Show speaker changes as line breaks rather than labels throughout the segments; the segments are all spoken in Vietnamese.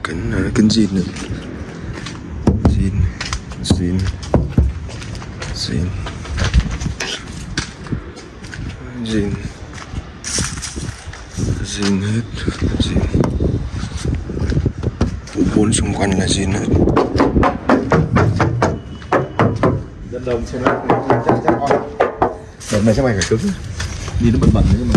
Kính này là kính zin nữa. Zin hết. Zin. Bốn xung quanh là zin hết.
Dân đồng xem nó chắc ngon. Đợt này chắc mày phải cứng. Đi nó bẩn bẩn nhưng mà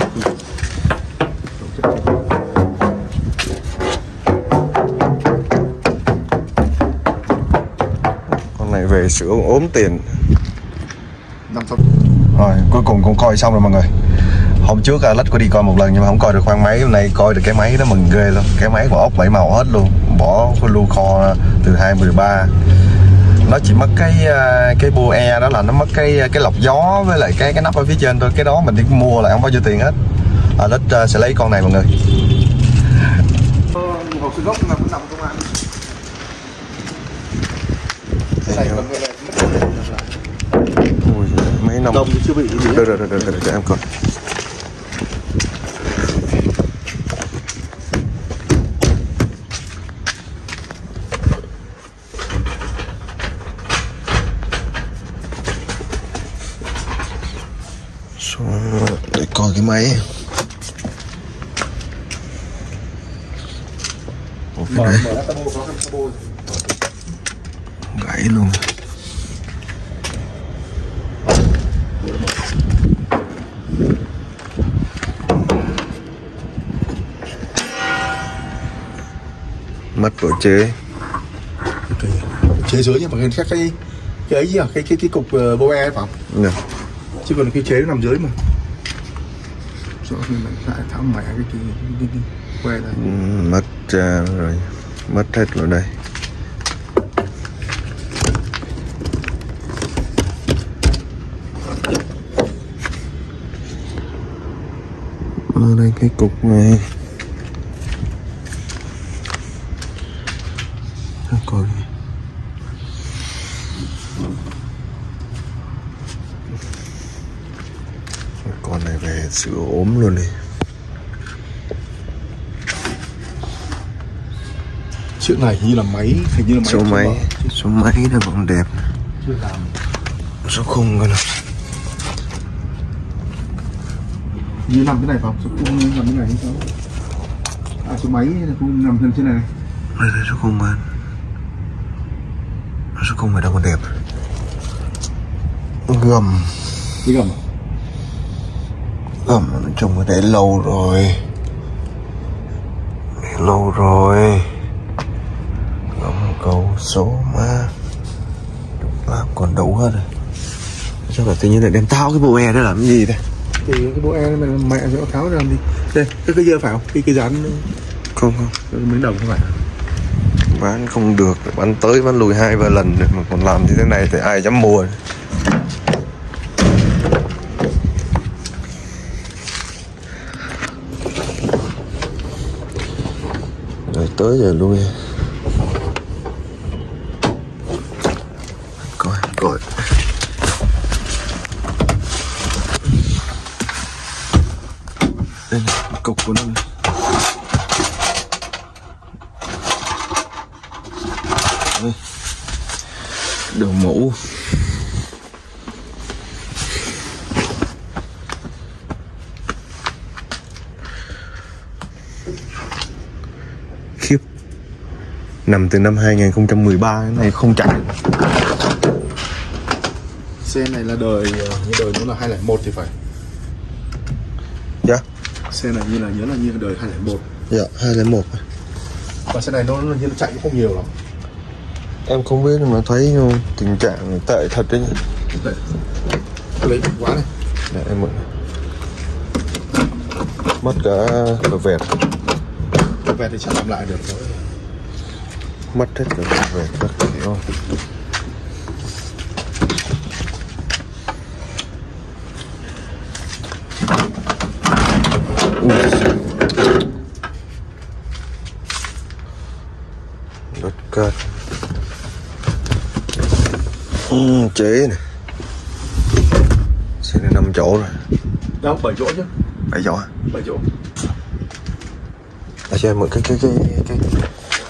con này về sửa ốm tiền.
500.
Rồi cuối cùng cũng coi xong rồi mọi người. Hôm trước Lách có đi coi một lần nhưng mà không coi được khoang máy. Hôm nay coi được cái máy đó mừng ghê luôn. Cái máy của ốc 7 màu hết luôn. Bỏ cái lưu kho từ 213. Nó chỉ mất cái bô e đó là nó mất cái lọc gió với lại cái nắp ở phía trên thôi. Cái đó mình đi mua lại không bao nhiêu tiền hết. Lách sẽ lấy con này mọi người.
Hộp xương gốc là cũng nằm công an.
Ui, mấy năm
đồng chưa bị gì.
Được cho em coi. Để coi cái máy.
Mở ra tabo có cái tabo.
Gãy luôn. Mất độ chế.
Chế dưới nhưng mà cái ấy gì à? Cái cục bô e phải không?
Được.
Chứ còn cái chế nó nằm dưới mà. Rõ mình lại tháo mẹ cái que này.
Mất rồi. Mất hết rồi đây. Ở đây cái cục này. Coi. Con này về sửa ốm luôn đi.
Chiếc này hình như là máy,
số máy nó vẫn đẹp.
Chưa làm.
Số khung coi nào.
Như nằm cái này không? Số khung nằm cái này hay sao? À số máy là khung nằm trên này.
Đây số khung mà. Số khung này đâu còn đẹp. Gầm.
Cái gầm à?
Gầm nói chung là để lâu rồi. Gầm cầu số má. Làm còn đủ hết rồi. Chắc là tự nhiên lại đem tháo cái bộ e đó làm cái gì đây?
Thì cái bộ e này mẹ sẽ tháo ra làm gì? Đây, cái dơ phải không? Cái dán
không
miếng đồng không phải.
Bán không được, bán tới bán lùi 2-3 lần rồi mà còn làm như thế này thì ai dám mua. Rồi tới giờ lui. Coi. Đây này, cục của nó này. Đây. Đầu mũ. Khiếp. Nằm từ năm 2013 cái này không chạy.
Xe này là đời nó là 201 thì phải.
Dạ.
Xe này nhớ là đời 201.
Dạ, 201.
Và xe này nó chạy cũng không nhiều lắm.
Em không biết mà thấy tình trạng tệ thật đấy.
Tệ. Lấy quá này.
Để em mượn. Mất cả cờ vẹt.
Cờ vẹt thì chẳng làm lại được thôi.
Mất hết cả cờ vẹt các kiểu. Đất cát. Chế này. Xe này 5 chỗ rồi.
Đâu 7 chỗ chứ.
7 chỗ à?
7 chỗ.
Cho em mượn cái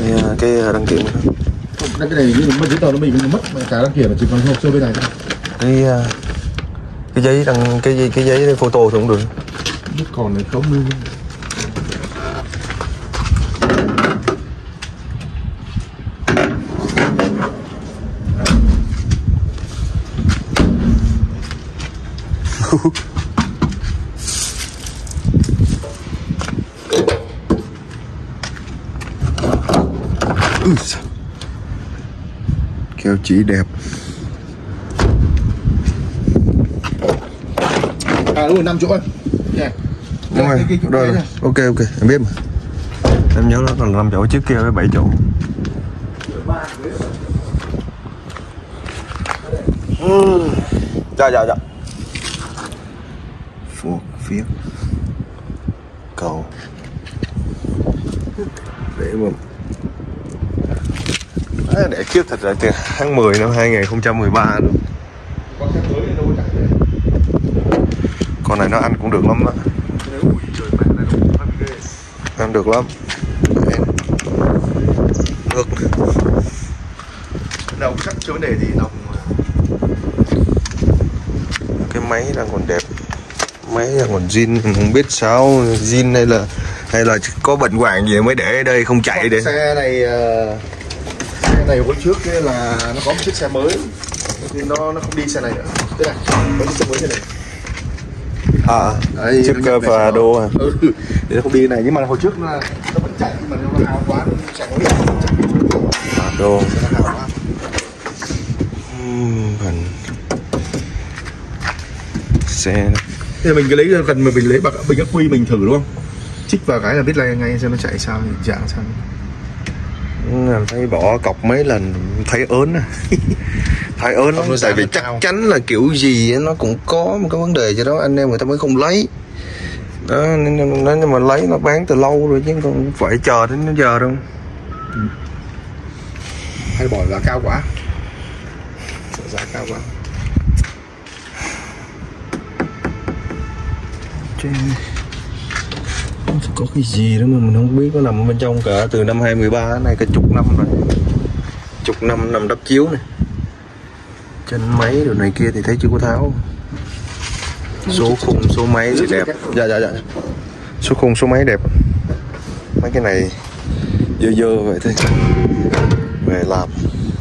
cái đăng kiểm đó.
Cái này nhưng mà giấy tờ nó bị mất cả đăng kiểm, chỉ còn hồ sơ bên này thôi.
Cái giấy đăng cái giấy photo thì cũng được.
Biết còn này không luôn.
Keo chỉ đẹp.
Đúng rồi, 5 chỗ anh. Yeah.
Đúng rồi, rồi. Ok em biết mà. Em nhớ nó còn 5 chỗ, trước kia với 7 chỗ. Dạ. Phuộc phiếc cầu để kiếp thật ra từ tháng 10 năm 2013 luôn. Con này nó ăn cũng được lắm đó. Ăn được lắm. Ngược
đâu chắc chưa vấn đề gì đâu.
Cái máy đang còn đẹp, máy đang còn zin, không biết sao zin hay là có bệnh hoạn gì mới để ở đây không chạy để.
Xe này hôm trước kia là nó có một chiếc xe mới thì nó không đi xe này nữa. Thế này, có chiếc xe mới thế này.
Đấy, chiếc và đô à.
Để nó không đi này, nhưng mà hồi trước nó vẫn chạy, nhưng mà nó hao quá nó chạy không được.
Đô.
Nó hao quá.
Xe
thế mình cứ lấy gần mà mình lấy bạc bình ắc quy mình thử đúng không, chích vào cái là biết là ngay xem nó chạy sao, dạng sao.
Thấy bỏ cọc mấy lần thấy ớn à. Thấy ớn lắm, tại vì chắc chắn là kiểu gì nó cũng có một cái vấn đề cho đó anh em người ta mới không lấy đó, nên nếu mà lấy nó bán từ lâu rồi chứ không phải chờ đến nó giờ đâu.
Hay bỏ giá cao quá, giá cao quá.
Không có cái gì đó mà mình không biết, nó nằm bên trong cả từ năm 2013 này, cả chục năm rồi, chục năm nằm đắp chiếu này, trên máy đồ này kia thì thấy chưa có tháo. Số khung số máy thì đẹp. Dạ số khung số máy đẹp. Mấy cái này dơ vậy thôi, về làm.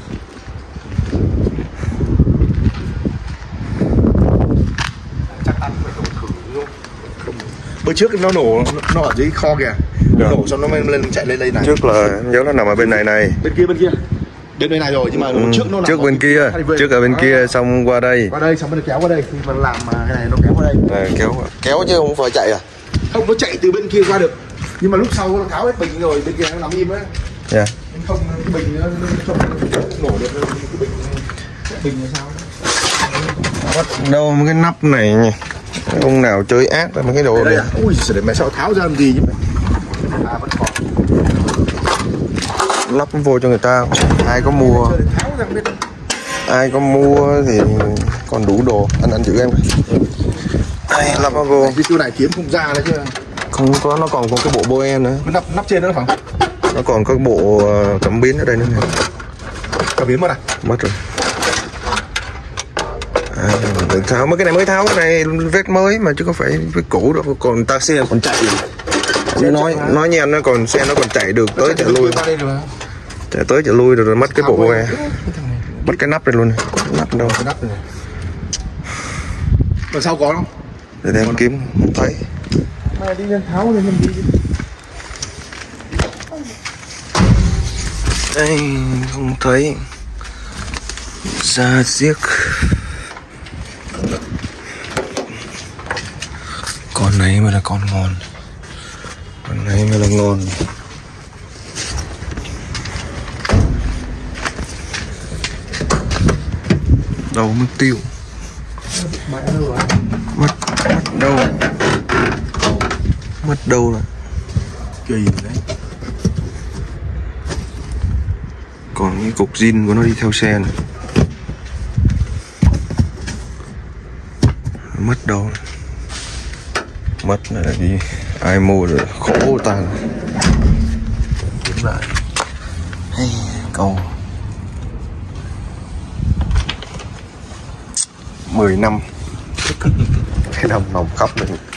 Bữa trước nó nổ, nó ở dưới kho kìa, nổ xong nó lên chạy lên đây này.
Trước là nhớ nó nằm ở bên này.
Bên kia đến bên này rồi, nhưng mà trước nó
trước bên kia, trước ở bên kia xong qua đây
xong nó kéo qua đây, khi mà làm cái này nó kéo qua đây.
Kéo chứ không phải chạy à?
Không, nó chạy từ bên kia qua được, nhưng mà lúc sau nó tháo hết bình rồi, bên kia nó nằm im á.
Dạ.
Không, cái bình nó nổ được, cái bình là sao?
Bắt đâu mấy cái nắp này nha. Ông nào chơi ác là mấy cái đồ này.
Ui giời, mẹ sao tháo ra làm gì chứ? Vẫn còn.
Lắp vô cho người ta, ai có mua thì còn đủ đồ. Anh giữ em đây, lắp nó vô.
Cái chỗ này kiếm không ra đấy chứ.
Không có, nó còn có cái bộ boe nữa.
Nắp trên nữa phải không?
Nó còn có bộ cảm biến ở đây nữa này.
Cảm biến mất à?
Mất rồi. Tháo mấy cái này mới tháo, cái này vết mới mà chứ không phải vết cũ đâu, còn taxi còn chạy. Nói nha, nó còn xe nó còn chạy được tới chạy lui, chạy tới chạy lui rồi mất cái bộ boe, mất cái nắp này luôn này. Nắp đâu?
Cái nắp này. Còn sau có không?
Để em kiếm không thấy.
Mày đi lên tháo lên làm gì?
Đây không thấy. Ra giếc. Con này mới là con ngon. Con này mới là ngon. Đâu mất tiêu. Mất đâu rồi?
Kỳ đấy.
Còn cái cục zin của nó đi theo xe này. Mất đâu rồi? Mất là gì? Ai mua rồi khổ tan.
Kiếm lại.
câu 10 năm. Cái năm nồng khóc nữa.